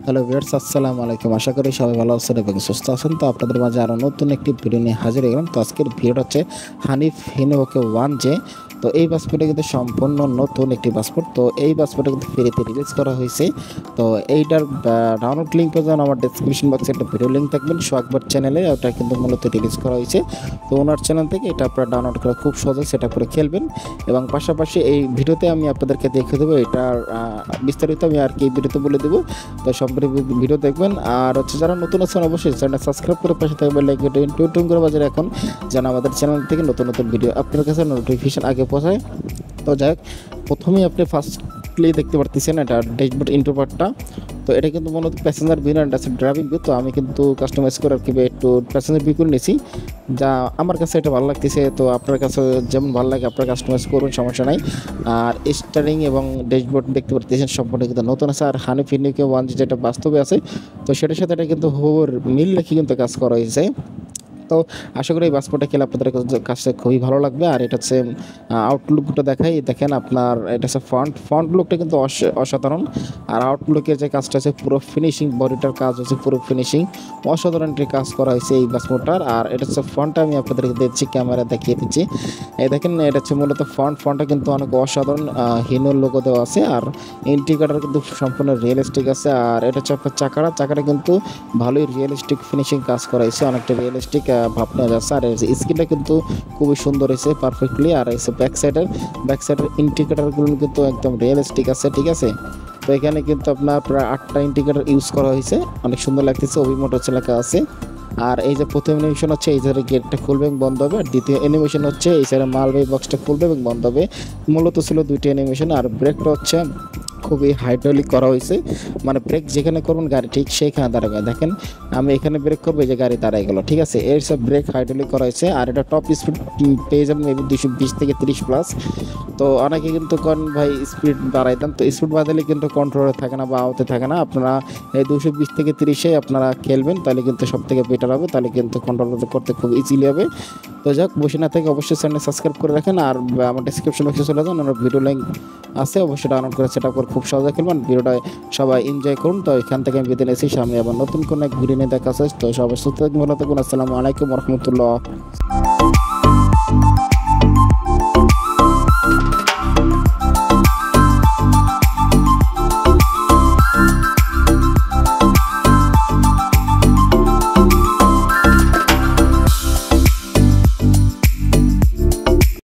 Hello viewers, আসসালামু আলাইকুম। আশা করি সবাই ভালো আছেন এবং সুস্থ আছেন। তো আপনাদের মাঝে আরও নতুন একটি ভিডিও নিয়ে হাজির হয়ে গেলাম। তো আজকের ভিডিওটা হচ্ছে হানিফ হিনোকে 1J। তো এই পাসপোর্টটা কিন্তু সম্পূর্ণ নতুন একটি পাসপোর্ট। তো এই পাসপোর্টটা কিন্তু ফ্রিতে রিলিজ করা হয়েছে। তো এইটার ডাউনলোড লিঙ্ক পেয়ে যান আমার ডেসক্রিপশন বক্সে একটা ভিডিও লিঙ্ক থাকবেন সোহাগবার চ্যানেলে। ওটা কিন্তু মূলত রিলিজ করা হয়েছে। তো ওনার চ্যানেল থেকে এটা আপনারা ডাউনলোড করে খুব সহজে সেটা করে খেলবেন। এবং পাশাপাশি এই ভিডিওতে আমি আপনাদেরকে দেখে দেবো এটার বিস্তারিত আমি আর কি এই ভিডিওতে বলে দেবো। তো সম্পূর্ণ ভিডিও দেখবেন। আর হচ্ছে যারা নতুন আছেন অবশ্যই চ্যানেলটা সাবস্ক্রাইব করে পাশে থাকবেন, লাইক টুন করে বাজারে এখন যেন আমাদের চ্যানেল থেকে নতুন নতুন ভিডিও আপনার কাছে নোটিফিকেশন আগে পৌঁছায়। তো যাই হোক, প্রথমেই আপনি ফার্স্টলি দেখতে পারতেছেন এটা ড্যাশবোর্ড ইন্টারপার্টটা। তো এটা কিন্তু মূলত প্যাসেঞ্জার ভিউ না, এটা আছে ড্রাইভিং ভিউ। তো আমি কিন্তু কাস্টমাইজ করে আর কি একটু প্যাসেঞ্জার ভিউ করে নিয়েছি, যা আমার কাছে এটা ভালো লাগতেছে। তো আপনার কাছে যেমন ভালো লাগে আপনার কাস্টমাইজ করুন, সমস্যা নাই। আর স্টারিং এবং ড্যাশবোর্ড দেখতে পারতেছেন সম্পূর্ণ কিন্তু নতুন আছে। আর হানিফ হিনোকে 1J যেটা বাস্তবে আছে, তো সেটার সাথে এটা কিন্তু হুবহু মিল রেখে কিন্তু কাজ করা হয়েছে। তো আশা করি এই পাসপোর্টটা খেলে আপনাদের কাছে খুবই ভালো লাগবে। আর এটা হচ্ছে আউটলুকটা দেখাই, দেখেন আপনার এটা হচ্ছে ফ্রন্ট লুকটা কিন্তু অসাধারণ। আর আউটলুকের যে কাজটা আছে পুরো ফিনিশিং, বডিটার কাজ হচ্ছে পুরো ফিনিশিং, অসাধারণ একটি কাজ করা হয়েছে এই পাসপোর্টটার। আর এটা হচ্ছে ফ্রন্টটা আমি আপনাদেরকে দিচ্ছি, ক্যামেরা দেখিয়ে দিচ্ছি। এই দেখেন এটা হচ্ছে মূলত ফ্রন্টটা কিন্তু অনেক অসাধারণ হিনোর লোগো দেওয়া আছে। আর ইন্ডিকেটার কিন্তু সম্পূর্ণ রিয়েলিস্টিক আছে। আর এটা হচ্ছে আপনার চাকাটা কিন্তু ভালোই রিয়েলিস্টিক ফিনিশিং কাজ করা হয়েছে, অনেকটা রিয়েলিস্টিক ভাব নেওয়া যাচ্ছে। আর স্ক্রিনটা কিন্তু খুবই সুন্দর হয়েছে পারফেক্টলি। আর এসে ব্যাক সাইডের ইন্ডিকেটারগুলো কিন্তু একদম রিয়েলিস্টিক আছে, ঠিক আছে। তো এখানে কিন্তু আপনার প্রায় 8টা ইন্ডিকেটার ইউজ করা হয়েছে, অনেক সুন্দর লাগতেছে, অভিমত হচ্ছে লেখা আছে। আর এই যে প্রথম অ্যানিমেশন হচ্ছে এই যে গেটটা খুলবে এবং বন্ধ হবে। আর দ্বিতীয় অ্যানিমেশন হচ্ছে এই সাইডে মালবাহী বক্সটা খুলবে এবং বন্ধ হবে। মূলত ছিল দুইটি অ্যানিমেশন। আর ব্রেকটা হচ্ছে খুবই হাইড্রোলিক করা হয়েছে, মানে ব্রেক যেখানে করবেন গাড়ি ঠিক সেইখানে দাঁড়াবে। দেখেন আমি এখানে ব্রেক করবো, এই যে গাড়ি দাঁড়ায় গেল, ঠিক আছে। এর সব ব্রেক হাইড্রোলিক করা হয়েছে। আর এটা টপ স্পিড পেয়ে যাবেন মেবি 220 থেকে 30+। তো অনেকে কিন্তু করেন ভাই স্পিড বাড়াই দেন, তো স্পিড বাড়ালে কিন্তু কন্ট্রোলে থাকে না বা আওতে থাকে না। আপনারা এই 220 থেকে 30-এ আপনারা খেলবেন, তাহলে কিন্তু সব থেকে বেটার হবে, তাহলে কিন্তু কন্ট্রোল করতে খুব ইজিলি হবে। তো যাক, বসে না থেকে অবশ্যই চ্যানেল সাবস্ক্রাইব করে রাখেন। আর আমার ডিসক্রিপশন বক্সে চলে যান, আমার ভিডিও লিঙ্ক আছে, অবশ্যই ডাউনলোড করে সেটা করে খুব সহজে খেলবেন। ভিডিওটা সবাই এনজয় করুন। তো এখান থেকে আমি বিদায় নিয়েছি, সামনে আবার নতুন কোনো এক ভিডিও নিয়ে দেখা আছে। তো সবাই সুস্থ থাকুন, ভালো থাকুন। আসসালামু আলাইকুম রহমতুল্লাহ।